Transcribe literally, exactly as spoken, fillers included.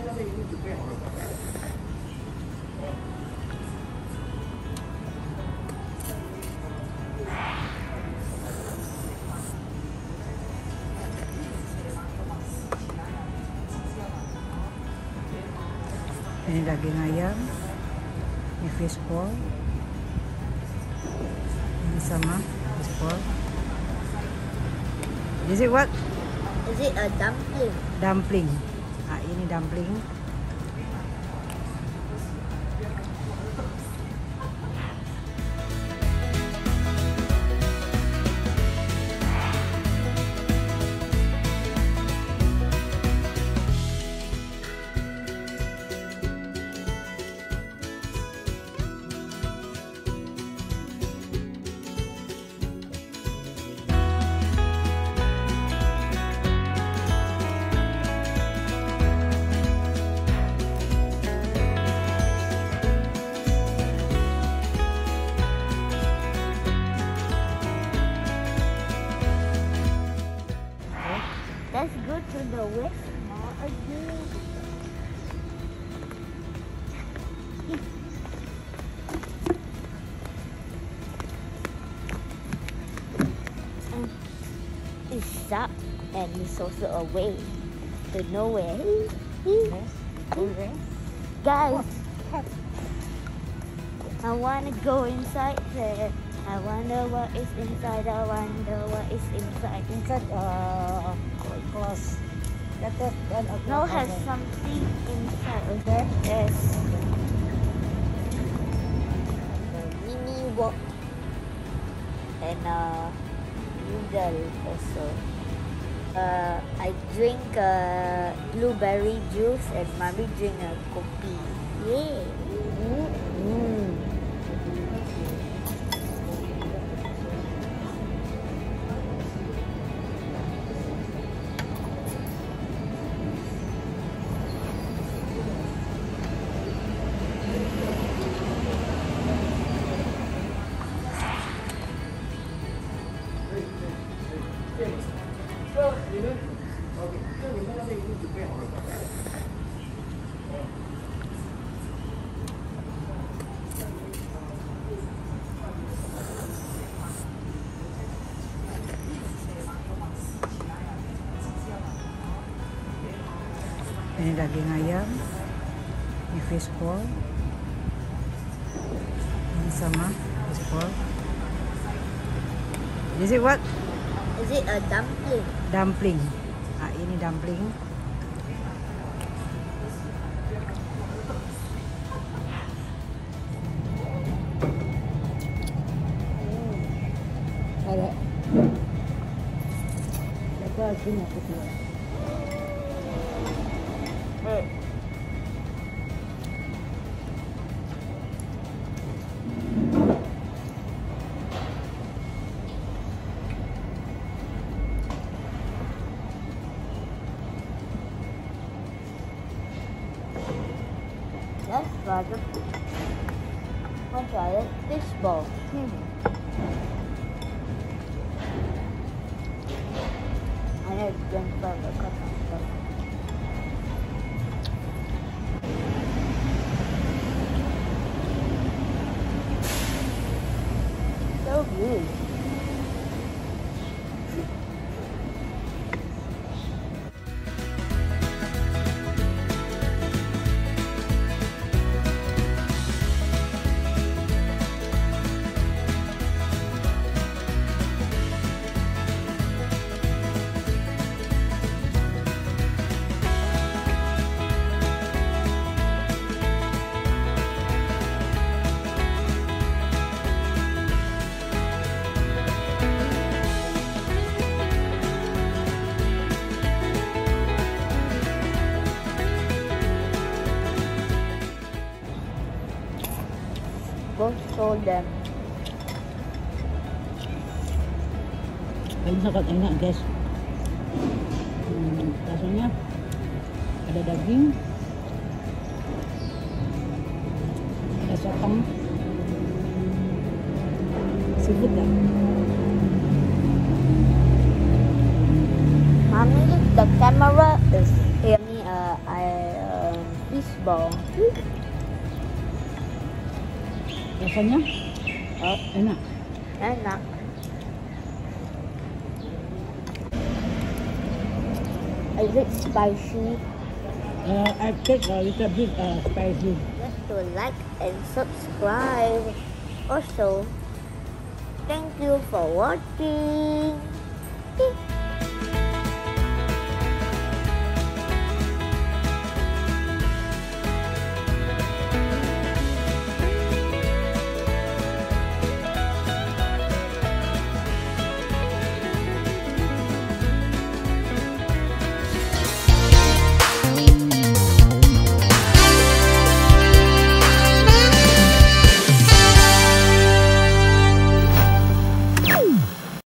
Ini daging ayam, ini fish ball, ini sama fish ball. Is it what? Is it a dumpling? Dumpling. Ah, ini dumpling. Let's go to the West Mall again. And it's up and it's also a way to nowhere. Guys, I want to go inside there. I wonder what is inside. I wonder what is inside. Inside uh close. That that that No, has something inside. Okay. Yes. The mini wok and uh noodle also. Uh, I drink uh, blueberry juice and mommy drink a kopi. Yay! Mm. Ini daging ayam, ini fish ball, ini sama fish ball. Is it what? Is it a dumpling? Dumpling. Ah, ini dumpling. Ada. Apa lagi nak kita? Let's try the Let's try the fish ball. Hmm. I need to drink from the cup. So good. Go show them. Ini sangat enak guys. Hmm, rasanya ada daging, ada sotong, seafood kan? Mommy, the camera is here. Uh, I uh, cheese ball. Rasanya uh, enak. Enak. Is it spicy? Uh, I take a little bit uh, spicy. Just to like and subscribe. Also, thank you for watching.